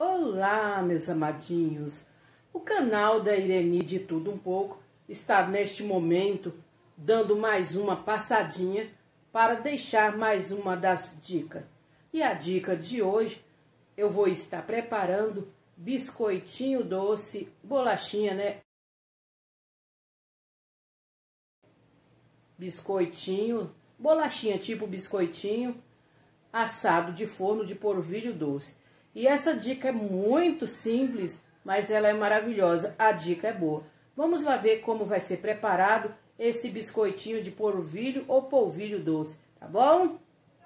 Olá, meus amadinhos! O canal da Ireni de Tudo Um Pouco está neste momento dando mais uma passadinha para deixar mais uma das dicas. E a dica de hoje, eu vou estar preparando biscoitinho doce, bolachinha, né? Biscoitinho, bolachinha tipo biscoitinho, assado de forno de polvilho doce. E essa dica é muito simples, mas ela é maravilhosa. A dica é boa. Vamos lá ver como vai ser preparado esse biscoitinho de polvilho ou polvilho doce, tá bom?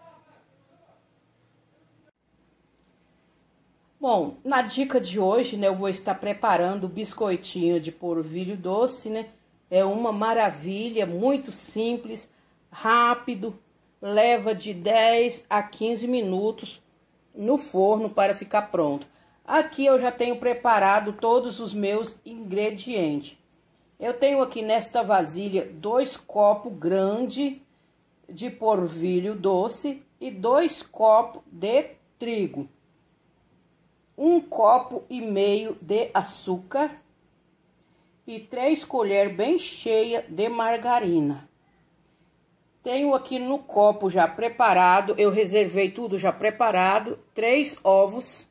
Bom, na dica de hoje, né, eu vou estar preparando o biscoitinho de polvilho doce, né? É uma maravilha, muito simples, rápido, leva de 10 a 15 minutos no forno para ficar pronto. Aqui eu já tenho preparado todos os meus ingredientes. Eu tenho aqui nesta vasilha 2 copos grandes de polvilho doce e 2 copos de trigo. 1 copo e meio de açúcar e 3 colheres bem cheias de margarina. Tenho aqui no copo já preparado, eu reservei tudo já preparado, 3 ovos.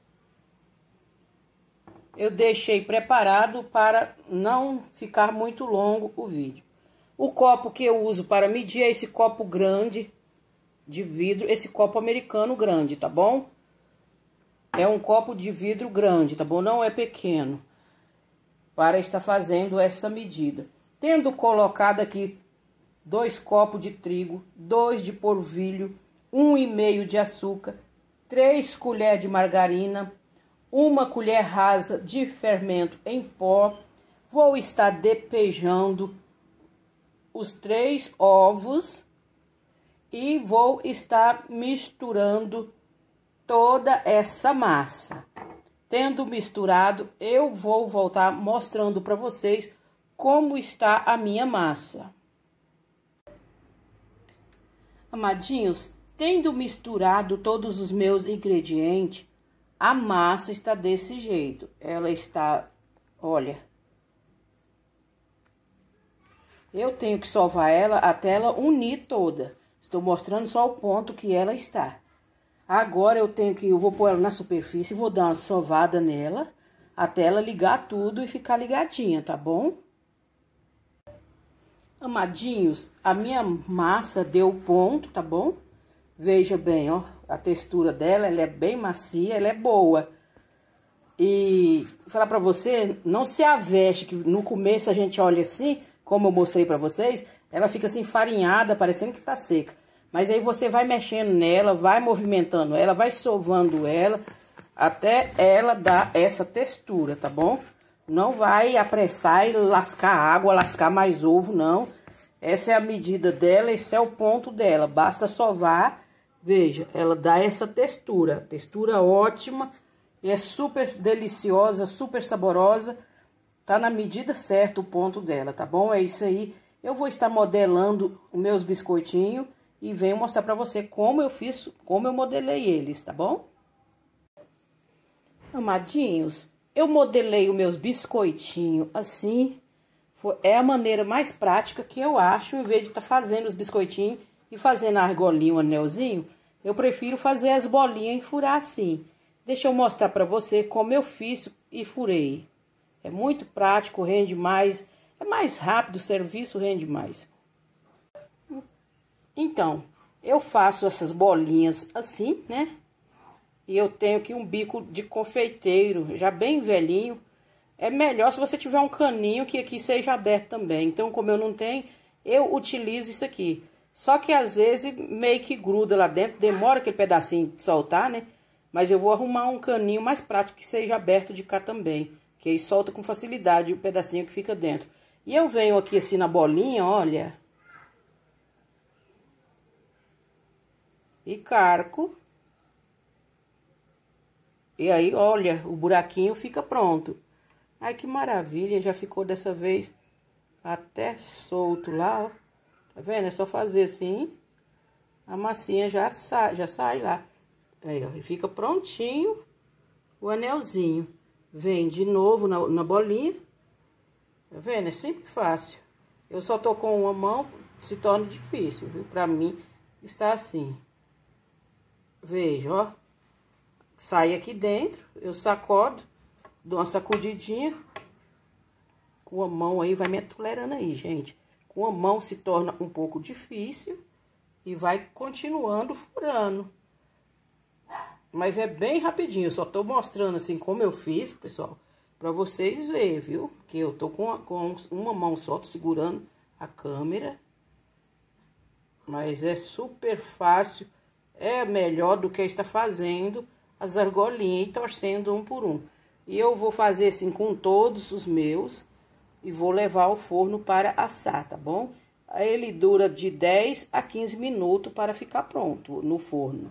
Eu deixei preparado para não ficar muito longo o vídeo. O copo que eu uso para medir é esse copo grande de vidro, esse copo americano grande, tá bom? É um copo de vidro grande, tá bom? Não é pequeno, para estar fazendo essa medida. Tendo colocado aqui 2 copos de trigo, 2 de polvilho, 1,5 de açúcar, 3 colheres de margarina, 1 colher rasa de fermento em pó. Vou estar despejando os 3 ovos e vou estar misturando toda essa massa. Tendo misturado, eu vou voltar mostrando para vocês como está a minha massa. Amadinhos, tendo misturado todos os meus ingredientes, a massa está desse jeito. Ela está, olha, eu tenho que sovar ela até ela unir toda. Estou mostrando só o ponto que ela está. Agora eu vou pôr ela na superfície e vou dar uma sovada nela até ela ligar tudo e ficar ligadinha, tá bom? Amadinhos, a minha massa deu ponto, tá bom? Veja bem, ó, a textura dela, ela é bem macia, ela é boa. E vou falar pra você, não se aveste, que no começo a gente olha assim, como eu mostrei pra vocês, ela fica assim farinhada, parecendo que tá seca. Mas aí você vai mexendo nela, vai movimentando ela, vai sovando ela, até ela dar essa textura, tá bom? Não vai apressar e lascar água, lascar mais ovo, não. Essa é a medida dela, esse é o ponto dela. Basta sovar, veja, ela dá essa textura. Textura ótima, é super deliciosa, super saborosa. Tá na medida certa o ponto dela, tá bom? É isso aí. Eu vou estar modelando os meus biscoitinhos e venho mostrar pra você como eu fiz, como eu modelei eles, tá bom? Amadinhos, eu modelei os meus biscoitinhos assim, é a maneira mais prática que eu acho, em vez de estar fazendo os biscoitinhos e fazendo a argolinha, um anelzinho, eu prefiro fazer as bolinhas e furar assim. Deixa eu mostrar pra você como eu fiz e furei. É muito prático, rende mais, é mais rápido o serviço, rende mais. Então, eu faço essas bolinhas assim, né? E eu tenho aqui um bico de confeiteiro, já bem velhinho. É melhor se você tiver um caninho que aqui seja aberto também. Então, como eu não tenho, eu utilizo isso aqui. Só que às vezes meio que gruda lá dentro, demora aquele pedacinho de soltar, né? Mas eu vou arrumar um caninho mais prático que seja aberto de cá também. Que aí solta com facilidade o pedacinho que fica dentro. E eu venho aqui assim na bolinha, olha. E carco. E aí, olha, o buraquinho fica pronto. Ai, que maravilha, já ficou dessa vez até solto lá, ó. Tá vendo? É só fazer assim, a massinha já sai lá. Aí, ó, e fica prontinho o anelzinho. Vem de novo na bolinha. Tá vendo? É sempre fácil. Eu só tô com uma mão, se torna difícil, viu? Pra mim, está assim. Veja, ó. Sai aqui dentro, eu sacodo, dou uma sacudidinha. Com a mão aí, vai me tolerando aí, gente. Com a mão se torna um pouco difícil e vai continuando furando. Mas é bem rapidinho, eu só tô mostrando assim como eu fiz, pessoal, pra vocês verem, viu? Que eu tô com uma mão só, tô segurando a câmera. Mas é super fácil, é melhor do que estar fazendo as argolinhas e torcendo um por um. E eu vou fazer assim com todos os meus e vou levar ao forno para assar, tá bom? Ele dura de 10 a 15 minutos para ficar pronto no forno.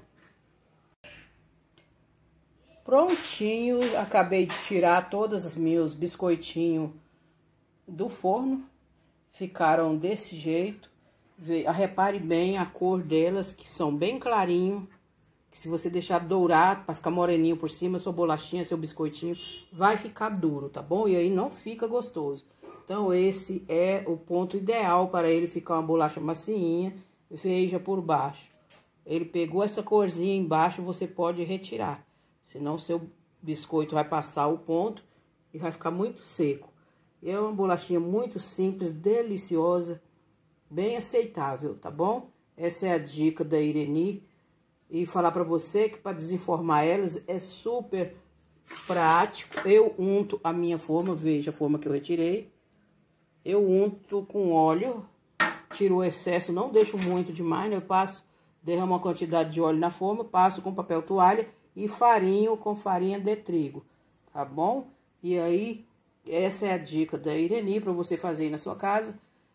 Prontinho, acabei de tirar todos os meus biscoitinhos do forno. Ficaram desse jeito. Repare bem a cor delas, que são bem clarinho. Que se você deixar dourar, para ficar moreninho por cima, sua bolachinha, seu biscoitinho, vai ficar duro, tá bom? E aí não fica gostoso. Então, esse é o ponto ideal para ele ficar uma bolacha macinha. Veja por baixo. Ele pegou essa corzinha embaixo, você pode retirar. Senão, seu biscoito vai passar o ponto e vai ficar muito seco. É uma bolachinha muito simples, deliciosa, bem aceitável, tá bom? Essa é a dica da Ireni. E falar pra você que para desenformar elas é super prático. Eu unto a minha forma, veja a forma que eu retirei. Eu unto com óleo, tiro o excesso, não deixo muito demais, né? Eu passo, derramo uma quantidade de óleo na forma, passo com papel toalha e farinho com farinha de trigo, tá bom? E aí, essa é a dica da Ireni para você fazer aí na sua casa.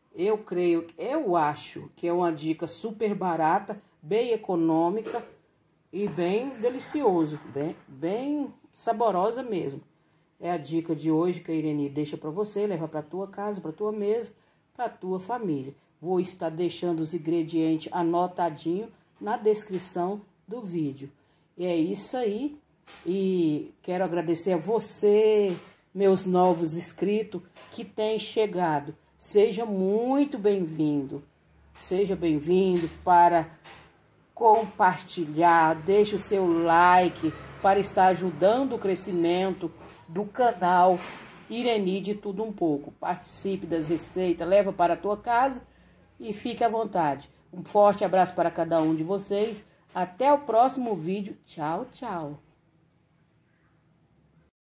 Eu acho que é uma dica super barata, bem econômica e bem delicioso, bem saborosa mesmo. É a dica de hoje que a Ireni deixa para você, leva para tua casa, para tua mesa, para tua família. Vou estar deixando os ingredientes anotadinho na descrição do vídeo. E é isso aí. E quero agradecer a você, meus novos inscritos, que têm chegado. Seja muito bem-vindo. Seja bem-vindo para compartilhar. Deixe o seu like para estar ajudando o crescimento do canal Ireni de Tudo Um Pouco. Participe das receitas, leva para a tua casa e fique à vontade. Um forte abraço para cada um de vocês. Até o próximo vídeo. Tchau, tchau.